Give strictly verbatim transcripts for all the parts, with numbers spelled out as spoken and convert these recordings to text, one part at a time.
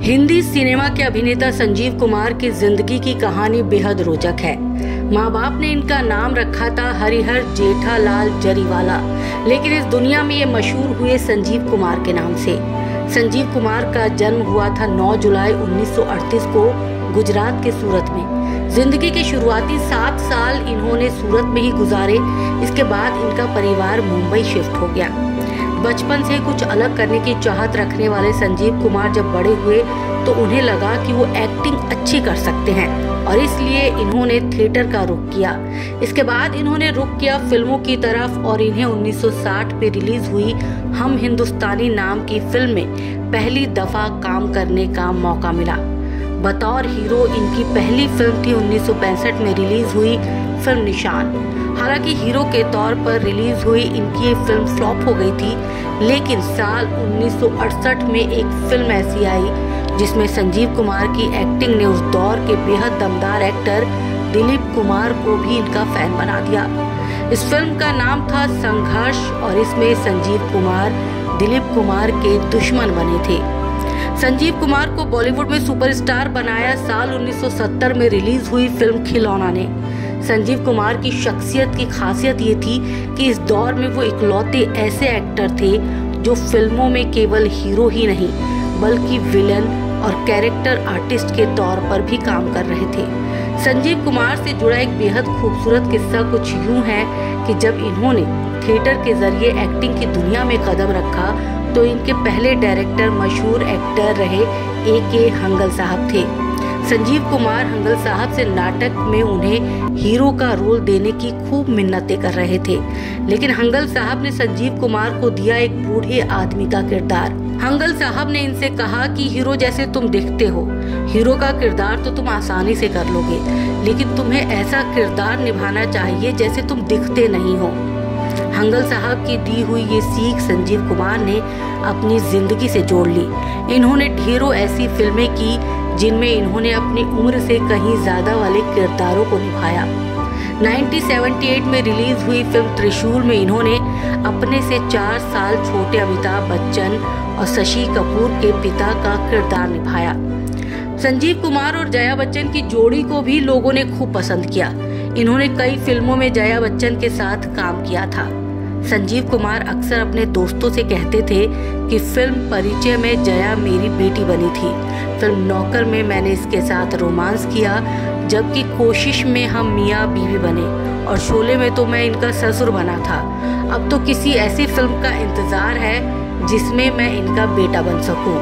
Hindi cinema के अभिनेता संजीव कुमार की जिंदगी की कहानी बेहद रोचक है। माँ बाप ने इनका नाम रखा था हरिहर जेठालाल जरीवाला, लेकिन इस दुनिया में ये मशहूर हुए संजीव कुमार के नाम से। संजीव कुमार का जन्म हुआ था नौ जुलाई उन्नीस सौ अड़तीस को गुजरात के सूरत में। जिंदगी के शुरुआती सात साल इन्होंने सूरत में ही गुजारे। इसके बाद इनका परिवार मुंबई शिफ्ट हो गया। बचपन से कुछ अलग करने की चाहत रखने वाले संजीव कुमार जब बड़े हुए तो उन्हें लगा कि वो एक्टिंग अच्छी कर सकते हैं और इसलिए इन्होंने थिएटर का रुख किया। इसके बाद इन्होंने रुख किया फिल्मों की तरफ और इन्हें उन्नीस सौ साठ में रिलीज हुई हम हिंदुस्तानी नाम की फिल्म में पहली दफा काम करने का मौका मिला। बतौर हीरो इनकी पहली फिल्म थी उन्नीस सौ पैंसठ में रिलीज हुई फिल्म निशान। हालांकि हीरो के तौर पर रिलीज हुई इनकी ये फिल्म फ्लॉप हो गई थी, लेकिन साल उन्नीस सौ अड़सठ में एक फिल्म ऐसी आई जिसमें संजीव कुमार की एक्टिंग ने उस दौर के बेहद दमदार एक्टर दिलीप कुमार को भी इनका फैन बना दिया। इस फिल्म का नाम था संघर्ष और इसमें संजीव कुमार दिलीप कुमार के दुश्मन बने थे। संजीव कुमार को बॉलीवुड में सुपरस्टार बनाया साल उन्नीस सौ सत्तर में रिलीज हुई फिल्म खिलौना ने। संजीव कुमार की शख्सियत की खासियत ये थी कि इस दौर में वो इकलौते ऐसे एक्टर थे जो फिल्मों में केवल हीरो ही नहीं बल्कि विलन और कैरेक्टर आर्टिस्ट के तौर पर भी काम कर रहे थे। संजीव कुमार से जुड़ा एक बेहद खूबसूरत किस्सा कुछ यूं है कि जब इन्होंने थिएटर के जरिए एक्टिंग की दुनिया में कदम रखा तो इनके पहले डायरेक्टर मशहूर एक्टर रहे ए के हंगल साहब थे। संजीव कुमार हंगल साहब से नाटक में उन्हें हीरो का रोल देने की खूब मिन्नतें कर रहे थे, लेकिन हंगल साहब ने संजीव कुमार को दिया एक बूढ़े आदमी का किरदार। हंगल साहब ने इनसे कहा कि हीरो जैसे तुम दिखते हो, हीरो का किरदार तो तुम आसानी से कर लोगे, लेकिन तुम्हें ऐसा किरदार निभाना चाहिए जैसे तुम दिखते नहीं हो। हंगल साहब की दी हुई ये सीख संजीव कुमार ने अपनी जिंदगी से जोड़ ली। इन्होंने ढेरों ऐसी फिल्में की जिनमें इन्होंने अपनी उम्र से कहीं ज्यादा वाले किरदारों को निभाया। उन्नीस सौ अठहत्तर में रिलीज हुई फिल्म त्रिशूल में इन्होंने अपने से चार साल छोटे अमिताभ बच्चन और शशि कपूर के पिता का किरदार निभाया। संजीव कुमार और जया बच्चन की जोड़ी को भी लोगों ने खूब पसंद किया। इन्होंने कई फिल्मों में जया बच्चन के साथ काम किया था। संजीव कुमार अक्सर अपने दोस्तों से कहते थे कि फिल्म परिचय में जया मेरी बेटी बनी थी, फिल्म नौकर में मैंने इसके साथ रोमांस किया, जबकि कोशिश में हम मियाँ बीवी बने और शोले में तो मैं इनका ससुर बना था। अब तो किसी ऐसी फिल्म का इंतजार है जिसमें मैं इनका बेटा बन सकूं।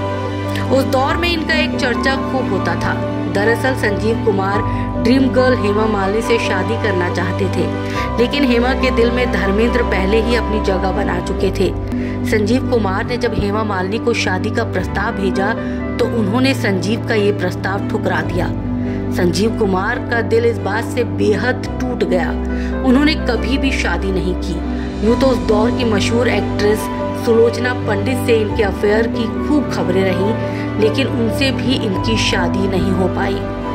उस दौर में इनका एक चर्चा खूब होता था। दरअसल संजीव कुमार ड्रीम गर्ल हेमा मालिनी से शादी करना चाहते थे, लेकिन हेमा के दिल में धर्मेंद्र पहले ही अपनी जगह बना चुके थे। संजीव कुमार ने जब हेमा मालिनी को शादी का प्रस्ताव भेजा तो उन्होंने संजीव का ये प्रस्ताव ठुकरा दिया। संजीव कुमार का दिल इस बात से बेहद टूट गया। उन्होंने कभी भी शादी नहीं की। यूँ तो उस दौर की मशहूर एक्ट्रेस सुलोचना पंडित से इनके अफेयर की खूब खबरें रहीं, लेकिन उनसे भी इनकी शादी नहीं हो पाई।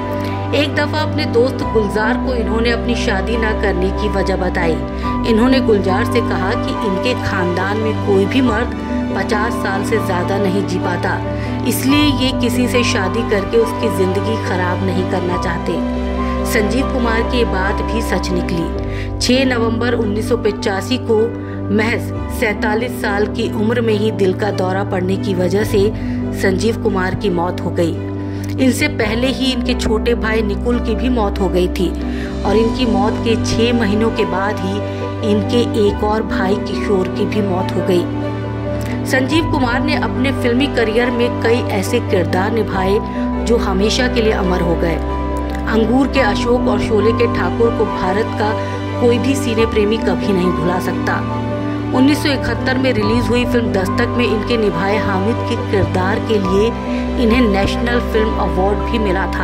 एक दफा अपने दोस्त गुलजार को इन्होंने अपनी शादी न करने की वजह बताई। इन्होंने गुलजार से कहा कि इनके खानदान में कोई भी मर्द पचास साल से ज्यादा नहीं जी पाता, इसलिए ये किसी से शादी करके उसकी जिंदगी खराब नहीं करना चाहते। संजीव कुमार की ये बात भी सच निकली। छह नवंबर उन्नीस सौ पचासी को महज सैतालीस साल की उम्र में ही दिल का दौरा पड़ने की वजह से संजीव कुमार की मौत हो गई। इनसे पहले ही इनके छोटे भाई निकुल की भी मौत हो गई थी और इनकी मौत के छह महीनों के बाद ही इनके एक और भाई किशोर की भी मौत हो गई। संजीव कुमार ने अपने फिल्मी करियर में कई ऐसे किरदार निभाए जो हमेशा के लिए अमर हो गए। अंगूर के अशोक और शोले के ठाकुर को भारत का कोई भी सिने प्रेमी कभी नहीं भुला सकता। उन्नीस सौ इकहत्तर में रिलीज हुई फिल्म दस्तक में इनके निभाए हामिद के किरदार के लिए इन्हें नेशनल फिल्म अवार्ड भी मिला था।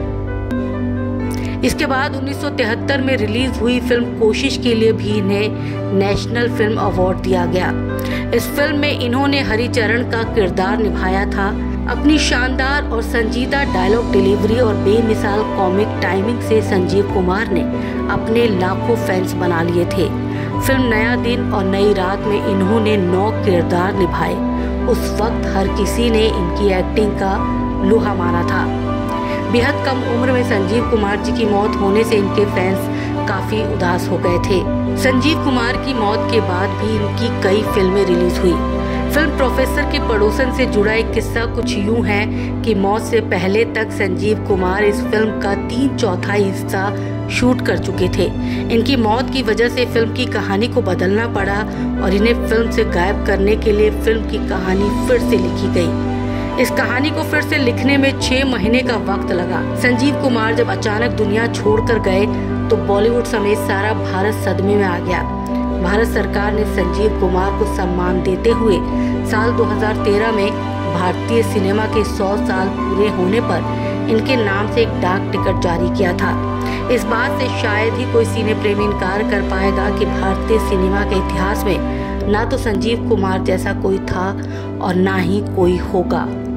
इसके बाद उन्नीस सौ तिहत्तर में रिलीज हुई फिल्म कोशिश के लिए भी इन्हें नेशनल फिल्म अवार्ड दिया गया। इस फिल्म में इन्होंने हरिचरण का किरदार निभाया था। अपनी शानदार और संजीदा डायलॉग डिलीवरी और बेमिसाल कॉमिक टाइमिंग से संजीव कुमार ने अपने लाखों फैंस बना लिए थे। फिल्म नया दिन और नई रात में इन्होंने नौ किरदार निभाए उस वक्त हर किसी ने इनकी एक्टिंग का लोहा माना था। बेहद कम उम्र में संजीव कुमार जी की मौत होने से इनके फैंस काफी उदास हो गए थे। संजीव कुमार की मौत के बाद भी इनकी कई फिल्में रिलीज हुई। फिल्म प्रोफेसर के पड़ोसन से जुड़ा एक किस्सा कुछ यूं है कि मौत से पहले तक संजीव कुमार इस फिल्म का तीन चौथाई हिस्सा शूट कर चुके थे। इनकी मौत की वजह से फिल्म की कहानी को बदलना पड़ा और इन्हें फिल्म से गायब करने के लिए फिल्म की कहानी फिर से लिखी गई। इस कहानी को फिर से लिखने में छह महीने का वक्त लगा। संजीव कुमार जब अचानक दुनिया छोड़कर गए तो बॉलीवुड समेत सारा भारत सदमे में आ गया। भारत सरकार ने संजीव कुमार को सम्मान देते हुए साल दो हज़ार तेरह में भारतीय सिनेमा के सौ साल पूरे होने पर इनके नाम से एक डाक टिकट जारी किया था। इस बात से शायद ही कोई सिने प्रेमी इनकार कर पाएगा कि भारतीय सिनेमा के इतिहास में ना तो संजीव कुमार जैसा कोई था और ना ही कोई होगा।